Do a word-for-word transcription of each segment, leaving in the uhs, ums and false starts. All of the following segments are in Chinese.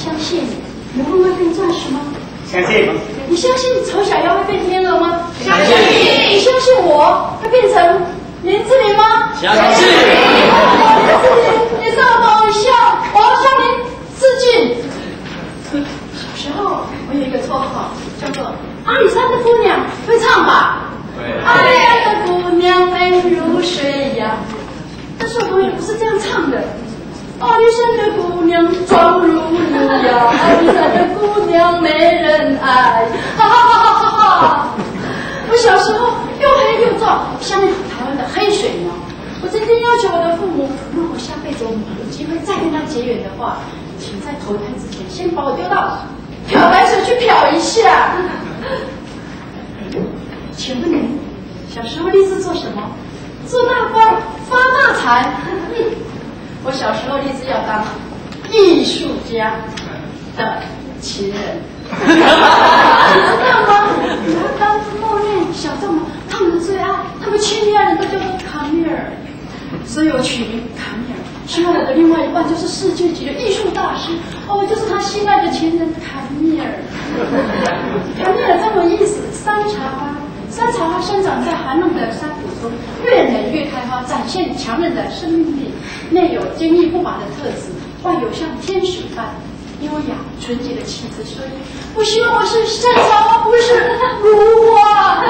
相信魔棍会变钻石吗？ 相信。 你相信丑小鸭会变天鹅吗？ 相信。 你相信我会变成林志玲吗？ 相信。 林志玲，你是我的偶像，我要向您致敬。小时候我有一个绰号叫做阿里山的姑娘，会唱吧？阿里山的姑娘美如水呀。但是我同学不是这样唱的。阿里山的姑娘妆如牛呀，阿里山的姑娘没人爱，哈哈哈哈哈哈！我小时候又黑又壮，像那台湾的黑水鸟。我曾经要求我的父母，如果下辈子我们有机会再跟他结缘的话，请在投胎之前先把我丢到漂白水去漂一下。请问您小时候立志做什么？做大官，发大财。我小时候立志要当艺术家的情人，你知道吗？我当莫内、小仲马他们的最爱，他们亲密爱人都叫做卡米尔，所以我取名卡米尔。希望我的另外一半就是世界级的艺术大师，哦，我就是他心爱的情人卡米尔。卡米尔这么意思，山茶花。山茶花生长在寒冷的山谷中，越美越开花，展现强韧的生命力，内有坚毅不拔的特质，外有像天使般优雅纯洁的气质。所以，我希望我是山茶花，不是如花。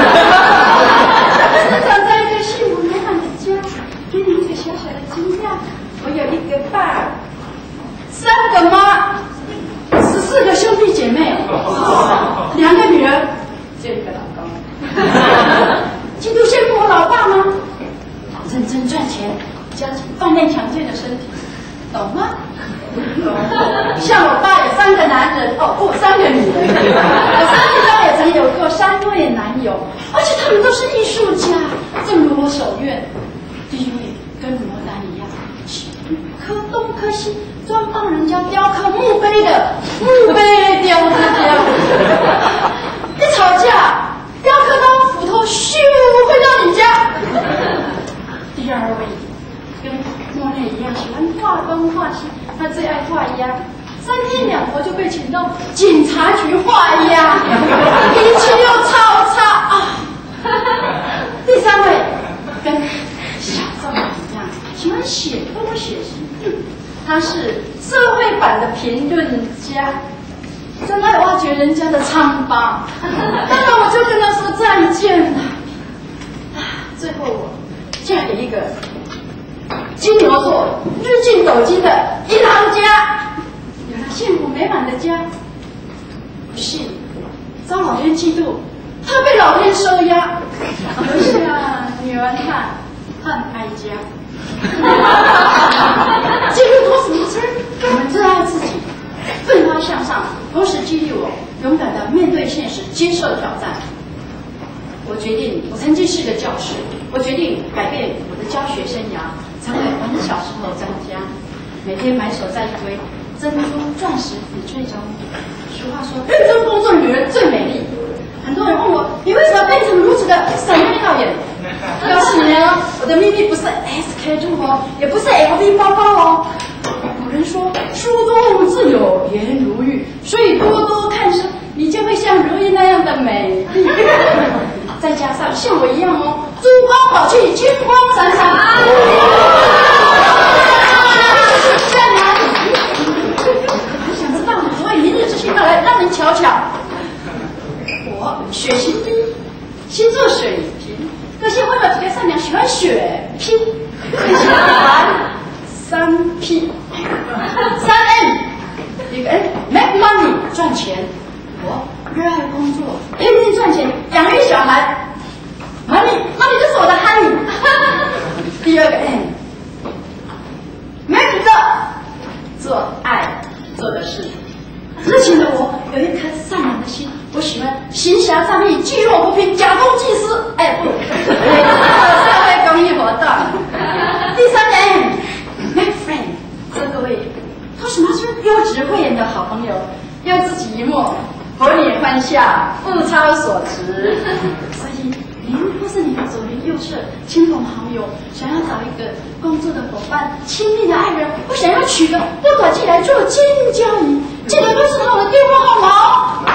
生长在一个幸福美满的家，给你一个小小的惊讶：我有一个爸，三个妈，十四个兄弟姐妹，两个女儿，只有一个老公。嫉妒羡慕我老爸吗？认真赚钱，加紧锻炼强健的身体，懂吗？懂。像我爸有三个男人，哦不，三个女人。我三个家也曾有过三位男友，而且他们都是艺术家。正如我所愿，第一位跟罗丹一样，刻东刻西，专帮人家雕刻墓碑的墓碑雕刻家。一吵架。雕刻刀斧头咻会到你家。第二位跟莫内一样喜欢画东画西，他最爱画鸭，三天两头就被请到警察局画鸭，脾气又超差啊。第三位跟小仲马一样喜欢写东写西，他是社会版的评论家。真爱挖掘人家的疮疤，当然我就跟他说再见了。最后我嫁给一个金牛座、日进斗金的银行家，有了幸福美满的家。不幸遭老天嫉妒，他被老天收押，留下女儿汉和哀家。记录多什么事？我们最爱自己。奋发向上，同时激励我勇敢地面对现实，接受挑战。我决定，我曾经是个教师，我决定改变我的教学生涯，成为我们小时候专家，每天埋首在一堆珍珠、钻石翡翠中。俗话说，认真工作的女人最美丽。很多人问我，你为什么变成如此的闪亮耀眼？告诉你呢，我的秘密不是 S K two 哦，也不是 L V 包包哦。古人说书中自有颜如玉，所以多多看书，你就会像如玉那样的美丽。再加上像我一样哦，珠光宝气，金光闪闪。在哪里？我想知道哪位明日之星到来，让人瞧瞧。我血型低，星座水瓶，个性温柔体贴善良，喜欢血拼，喜欢三 P。三 M， 一个 N make money 赚钱，我热爱工作，拼命赚钱，养育小孩 ，money money 就是我的 honey。第二个 M make love 做爱做的事，热情的我有一颗善良的心，我喜欢行侠仗义、济弱扶贫、假公济私。哎不，社会公益活动。第三个 M make friend。这各位，他什么是优质慧眼的好朋友，又自己一默，佛你欢笑，物超所值。所以您或是你的左邻右舍、亲朋好友，想要找一个工作的伙伴、亲密的爱人，或想要娶个不可寄来做金交椅， 记得都是他的电话号码哦。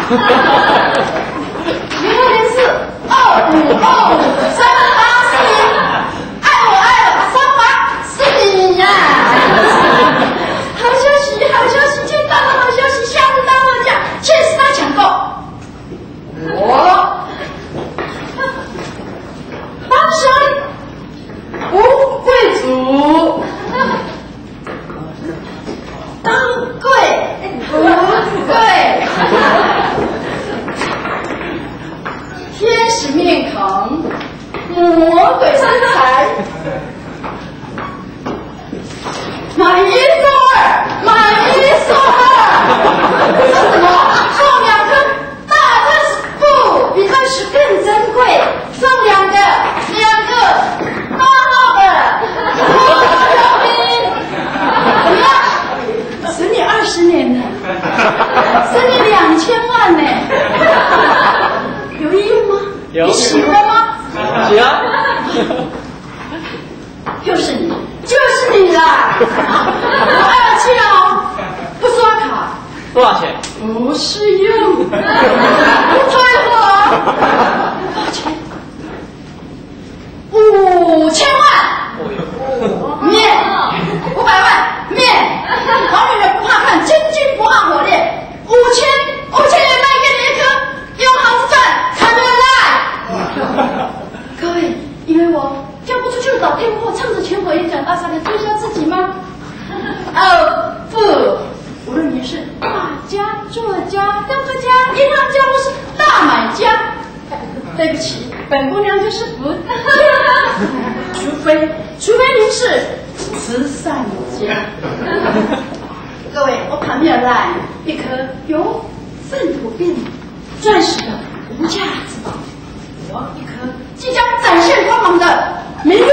零二零四二五二五三八四零，爱我爱我三八四零呀！好消息，好消息，见到了好消息，下次当我讲，确实他抢购。我帮生吴贵族。当贵不贵，天使面孔，魔鬼身材，买一送二，买一送二，是什么？送两个大钻石不，比钻石更珍贵，送两个，两个八号的，我有名，怎么样？省你二十年呢，省你两千万呢，有意用吗？ 有。 你喜欢吗？ 喜欢。 就是你，就是你啦！我二千哦，不刷卡。 多少钱？ 不适用，不退货。多少钱？五千万。面，五百万面。老女人不怕看，真金不怕火炼。五千，五千元卖给你一颗，用好子赚，看得来。各位，以为我嫁不出去的倒店货，唱着全国演讲大赛来推销自己吗？哦不，无论你是画家、作家、雕刻家、银行家或是大买家，对不起，本姑娘就是不对，除非除非您是慈善家。各位，我旁边来一颗由粪土变钻石的无价之宝，我一颗即将展现光芒的明